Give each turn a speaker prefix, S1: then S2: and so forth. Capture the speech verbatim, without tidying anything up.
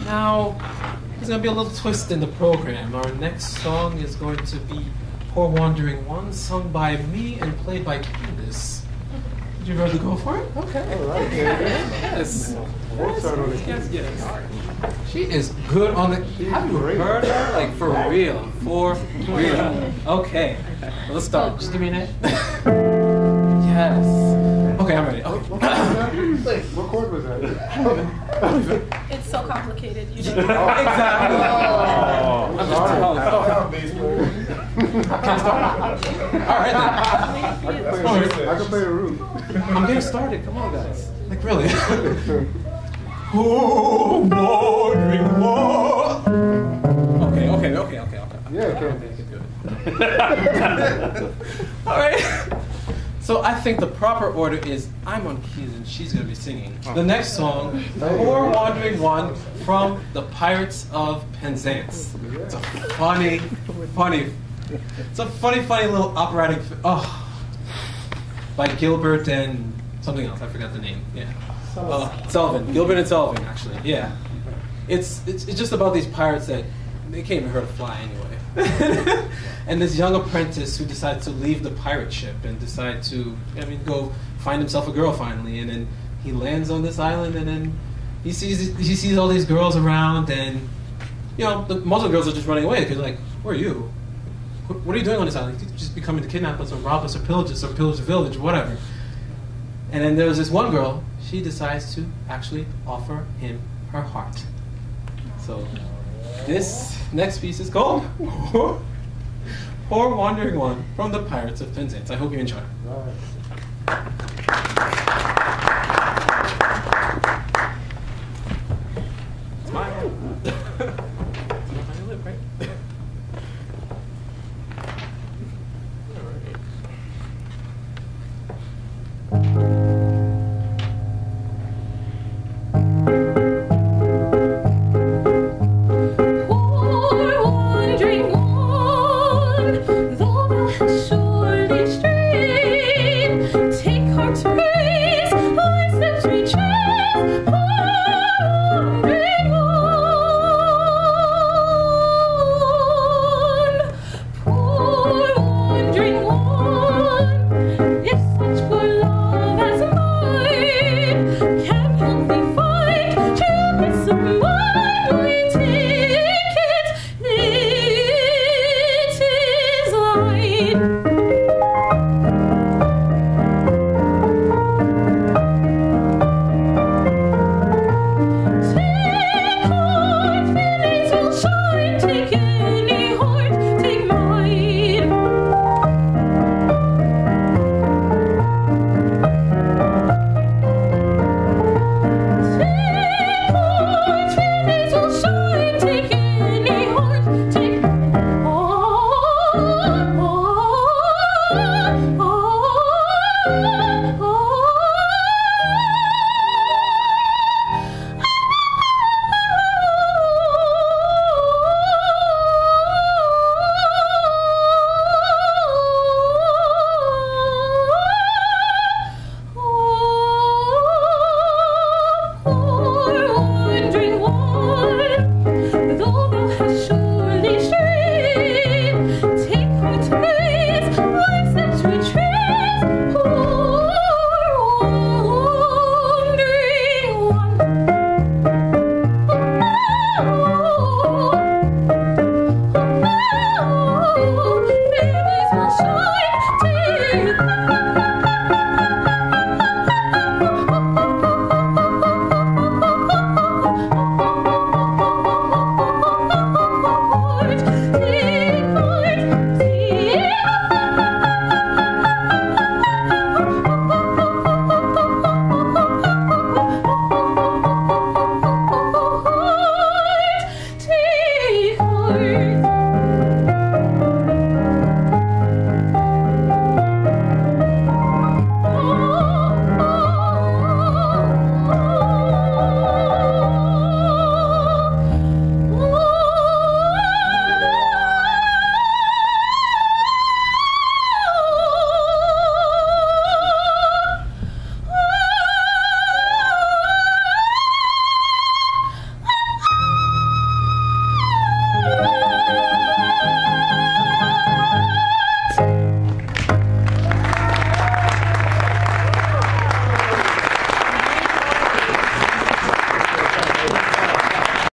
S1: Now, there's going to be a little twist in the program. Our next song is going to be Poor Wandering One, sung by me and played by Candace. Would you rather go for it? Okay.
S2: All right.
S1: Yes.
S2: Yes,
S1: yes, yes. She is good on the... Have you heard her? Like, for real. For real. Okay. Let's start. Just give me a name. Yes. Okay, I'm ready. Okay.
S2: What chord was that?
S3: It's so complicated. You
S1: don't know. Exactly.
S2: Oh,
S1: I'm just telling
S2: I'm a bass player.
S1: Can't start. All right, then.
S2: I can play, I can play the root.
S1: I'm getting started. Come on, guys. Like, really. Oh, wandering one. Okay, okay, okay, okay, okay.
S2: Yeah, okay.
S1: Okay, good. All right. So I think the proper order is I'm on keys and she's going to be singing. The next song, Poor Wandering One from the Pirates of Penzance. It's a funny, funny, it's a funny, funny little operatic, oh, by Gilbert and something else. I forgot the name. Yeah. Uh, Sullivan. Gilbert and Sullivan, actually. Yeah. It's, it's, it's just about these pirates that they can't even hurt a fly anyway. And this young apprentice who decides to leave the pirate ship and decide to, I mean, go find himself a girl finally. And then he lands on this island, and then he sees he sees all these girls around, and you know, the, most of the girls are just running away because like, where are you? What are you doing on this island? You just be coming to kidnap us or rob us or pillage us or pillage the village or whatever. And then there was this one girl. She decides to actually offer him her heart. So this next piece is called Poor Wandering One from the Pirates of Penzance. I hope you enjoy. Smile.